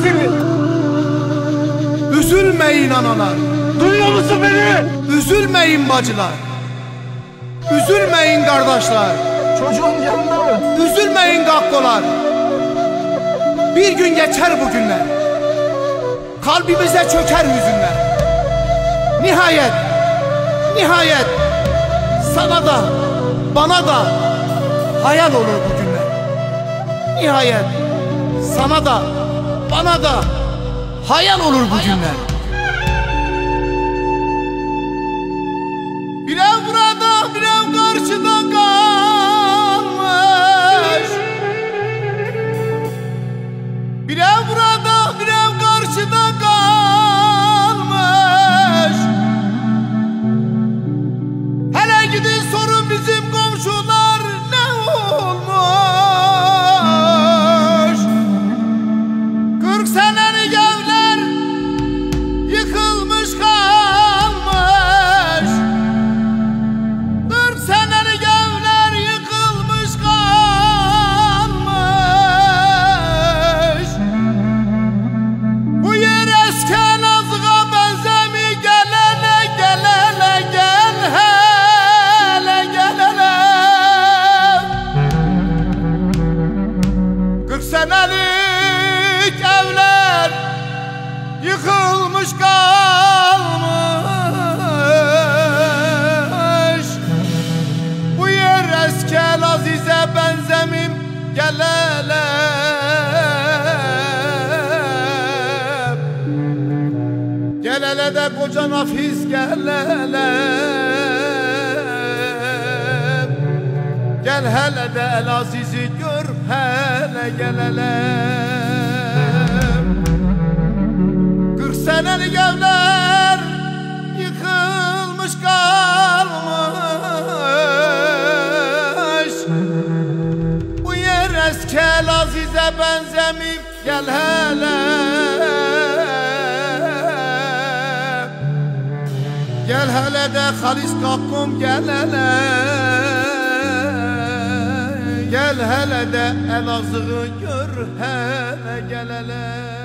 seni. Üzülmeyin analar. Duyuyor musun beni? Üzülmeyin bacılar. Üzülmeyin kardeşler. Çocuğun yanında mı? Üzülmeyin gakkolar. Bir gün geçer bu günler. Kalbimize çöker hüzünler. Nihayet sana da bana da hayal olur bu günler. Nihayet sana da bana da hayal olur bu günler. Bir ev burada, bir ev karşıda kalmış. Bir ev burada, bir ev karşıda kalmış. Hele gidin sorun bizim komşular ne olmuş. 40 senelik evler yıkılmış kalmış. 40 senelik evler yıkılmış kalmış. Bu yer eski Elazığ'a benzemi gelene gelene gel hele gelene. 40 senelik evler yıkılmış kalmış. Bu yer eski Elaziz'e benzemim gel hele. Gel hele de koca Nafiz gel hele. Gel hele de Elaziz'i gör hele gel hele. 40 senelik evler yıkılmış kalmış. Bu yer eski Elaziz'e benzemip gel hele. Gel hele de Halis Kakkum gel hele. Gel hele de Elazığ'ı gör hele gel hele.